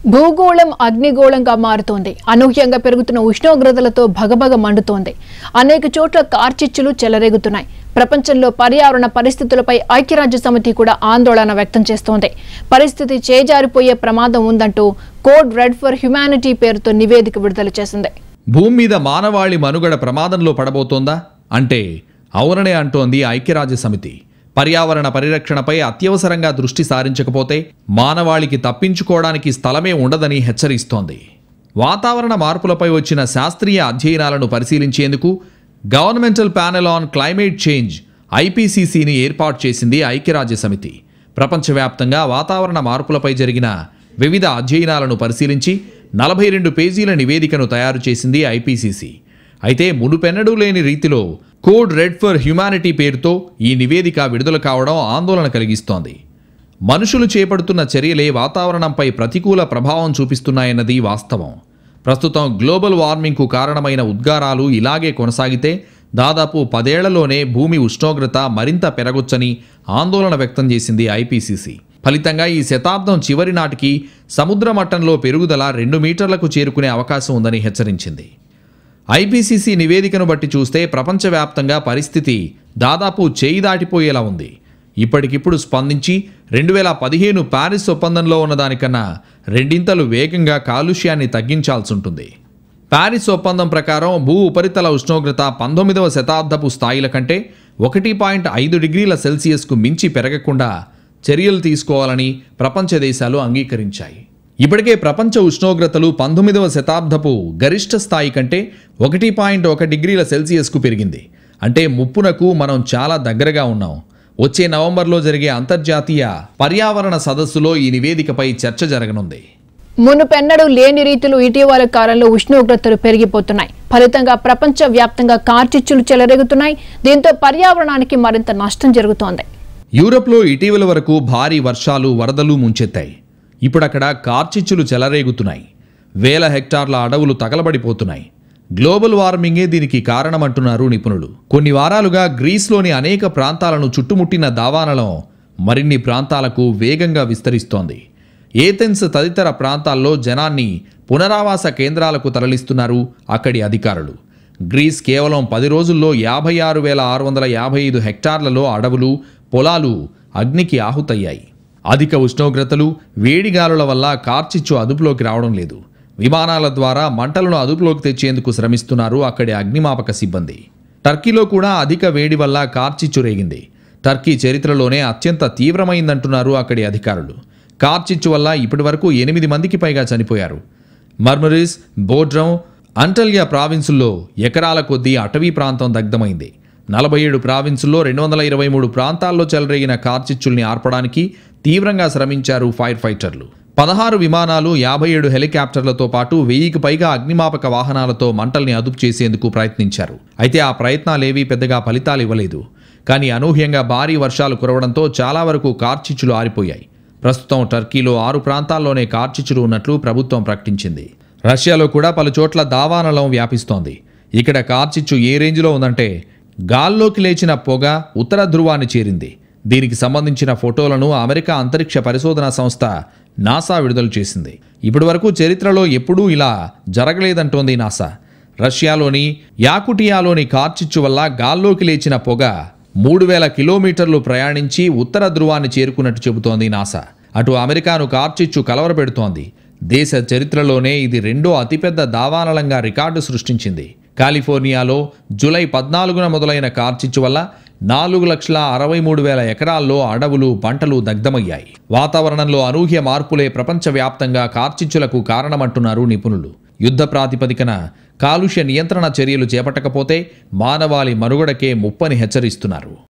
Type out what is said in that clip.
భూగోళం అగ్నిగోళంగా మారుతోంది. అనూహ్యంగా పెరుగుతున్న ఉష్ణోగ్రతలతో భగభగ మండుతోంది. అనేక చోట్ల కార్చిచ్చులు చెలరేగుతున్నాయి. ప్రపంచంలో పర్యావరణ పరిస్థితులపై ఐక్యరాజ్యసమితి కూడా ఆందోళన వ్యక్తం చేస్తోంది. పరిస్థితి చేజారిపోయే ప్రమాదం ఉందంటూ కోడ్ రెడ్ ఫర్ హ్యుమానిటీ పేరుతో నివేదిక విడుదల చేసింది. భూమి మీద మానవాళి మనుగడ ప్రమాదంలో పడబోతోందా అంటే అవుననే అంటోంది ఐక్యరాజ్యసమితి. పర్యావరణ పరిరక్షణపై అత్యవసరంగా దృష్టి సారించకపోతే మానవాళికి తప్పించుకోవడానికి స్థలమే ఉండదని హెచ్చరిస్తోంది. వాతావరణ మార్పులపై వచ్చిన శాస్త్రీయ అధ్యయనాలను పరిశీలించేందుకు governmental panel on climate change ఐపీసీసీని ఏర్పాటు చేసింది ఐక్యరాజ్యసమితి. ప్రపంచవ్యాప్తంగా వాతావరణ మార్పులపై జరిగిన వివిధ అధ్యయనాలను పరిశీలించి 42 పేజీల నివేదికను తయారు చేసింది ఐపీసీసీ. అయితే మునుపెన్నడూ లేని రీతిలో కోడ్ రెడ్ ఫర్ హ్యుమానిటీ పేరుతో ఈ నివేదిక విడుదల కావడం ఆందోళన కలిగిస్తోంది. మనుషులు చేపడుతున్న చర్యలే వాతావరణంపై ప్రతికూల ప్రభావం చూపిస్తున్నాయన్నది వాస్తవం. ప్రస్తుతం గ్లోబల్ వార్మింగ్కు కారణమైన ఉద్గారాలు ఇలాగే కొనసాగితే దాదాపు 10 ఏళ్లలోనే భూమి ఉష్ణోగ్రత మరింత పెరగొచ్చని ఆందోళన వ్యక్తం చేసింది ఐపీసీసీ. ఫలితంగా ఈ శతాబ్దం చివరి నాటికి సముద్ర మట్టంలో పెరుగుదల 2 మీటర్లకు చేరుకునే అవకాశం ఉందని హెచ్చరించింది. ఐపీసీసీ నివేదికను బట్టి చూస్తే ప్రపంచవ్యాప్తంగా పరిస్థితి దాదాపు చేయి దాటిపోయేలా ఉంది. ఇప్పటికిప్పుడు స్పందించి 2015 ప్యారిస్ ఒప్పందంలో ఉన్నదానికన్నా రెండింతలు వేగంగా కాలుష్యాన్ని తగ్గించాల్సి ఉంటుంది. ప్యారిస్ ఒప్పందం ప్రకారం భూ ఉపరితల ఉష్ణోగ్రత 19వ శతాబ్దపు స్థాయిల కంటే 1.5 డిగ్రీల సెల్సియస్కు మించి పెరగకుండా చర్యలు తీసుకోవాలని ప్రపంచ దేశాలు అంగీకరించాయి. ఇప్పటికే ప్రపంచ ఉష్ణోగ్రతలు 19వ శతాబ్దపు గరిష్ట స్థాయి కంటే 1.1 డిగ్రీల సెల్సియస్కు పెరిగింది. అంటే ముప్పునకు మనం చాలా దగ్గరగా ఉన్నాం. వచ్చే నవంబర్లో జరిగే అంతర్జాతీయ పర్యావరణ సదస్సులో ఈ నివేదికపై చర్చ జరగనుంది. మునుపెన్నడూ లేని రీతిలో ఇటీవల కాలంలో ఉష్ణోగ్రతలు పెరిగిపోతున్నాయి. ఫలితంగా ప్రపంచ వ్యాప్తంగా కార్చిచ్చులు చెలరేగుతున్నాయి. దీంతో పర్యావరణానికి మరింత నష్టం జరుగుతోంది. యూరప్లో ఇటీవల వరకు భారీ వర్షాలు, వరదలు ముంచెత్తాయి. ఇప్పుడక్కడ కార్చిచ్చులు చెలరేగుతున్నాయి. వేల హెక్టార్ల అడవులు తగలబడిపోతున్నాయి. గ్లోబల్ వార్మింగే దీనికి కారణమంటున్నారు నిపుణులు. కొన్ని వారాలుగా గ్రీస్లోని అనేక ప్రాంతాలను చుట్టుముట్టిన దావానలం మరిన్ని ప్రాంతాలకు వేగంగా విస్తరిస్తోంది. ఏథెన్స్ తదితర ప్రాంతాల్లో జనాన్ని పునరావాస కేంద్రాలకు తరలిస్తున్నారు అక్కడి అధికారులు. గ్రీస్ కేవలం 10 రోజుల్లో 56,655 హెక్టార్లలో అడవులు, పొలాలు అగ్నికి ఆహుతయ్యాయి. అధిక ఉష్ణోగ్రతలు, వేడిగాలుల వల్ల కార్చిచ్చు అదుపులోకి రావడం లేదు. విమానాల ద్వారా మంటలను అదుపులోకి తెచ్చేందుకు శ్రమిస్తున్నారు అక్కడి అగ్నిమాపక సిబ్బంది. టర్కీలో కూడా అధిక వేడి వల్ల కార్చిచ్చు రేగింది. టర్కీ చరిత్రలోనే అత్యంత తీవ్రమైందంటున్నారు అక్కడి అధికారులు. కార్చిచ్చు వల్ల ఇప్పటి వరకు 8 మందికి పైగా చనిపోయారు. మర్మరిస్, బోడ్రం, అంటల్యా ప్రావిన్సుల్లో ఎకరాల కొద్దీ అటవీ ప్రాంతం దగ్ధమైంది. 47 ప్రావిన్సుల్లో 223 ప్రాంతాల్లో చెలరేగిన కార్చిచ్చుల్ని ఆర్పడానికి తీవ్రంగా శ్రమించారు ఫైర్ ఫైటర్లు. 16 విమానాలు, 57 హెలికాప్టర్లతో పాటు 1000కి పైగా అగ్నిమాపక వాహనాలతో మంటల్ని అదుపు చేసేందుకు ప్రయత్నించారు. అయితే ఆ ప్రయత్నాలేవీ పెద్దగా ఫలితాలు ఇవ్వలేదు. కానీ అనూహ్యంగా భారీ వర్షాలు కురవడంతో చాలా వరకు కార్చిచ్చులు ఆరిపోయాయి. ప్రస్తుతం టర్కీలో 6 ప్రాంతాల్లోనే కార్చిచ్చులు ఉన్నట్లు ప్రభుత్వం ప్రకటించింది. రష్యాలో కూడా పలు చోట్ల దావానలం వ్యాపిస్తోంది. ఇక్కడ కార్చిచ్చు ఏ రేంజ్లో ఉందంటే గాల్లోకి లేచిన పొగ ఉత్తర ధ్రువాన్ని చేరింది. దీనికి సంబంధించిన ఫోటోలను అమెరికా అంతరిక్ష పరిశోధనా సంస్థ నాసా విడుదల చేసింది. ఇప్పటి వరకు చరిత్రలో ఎప్పుడూ ఇలా జరగలేదంటోంది నాసా. రష్యాలోని యాకుటియాలోని కార్చిచ్చు వల్ల గాల్లోకి లేచిన పొగ 3000 కిలోమీటర్లు ప్రయాణించి ఉత్తర ధ్రువాన్ని చేరుకున్నట్టు చెబుతోంది నాసా. అటు అమెరికాను కార్చిచ్చు కలవరపెడుతోంది. దేశ చరిత్రలోనే ఇది 2వ అతిపెద్ద దావానలంగా రికార్డు సృష్టించింది. కాలిఫోర్నియాలో జూలై 14న మొదలైన కార్చిచ్చు వల్ల 4,63,000 ఎకరాల్లో అడవులు, పంటలు దగ్ధమయ్యాయి. వాతావరణంలో అనూహ్య మార్పులే ప్రపంచవ్యాప్తంగా కార్చిచ్చులకు కారణమంటున్నారు నిపుణులు. యుద్ధ ప్రాతిపదికన కాలుష్య నియంత్రణ చర్యలు చేపట్టకపోతే మానవాళి మనుగడకే ముప్పని హెచ్చరిస్తున్నారు.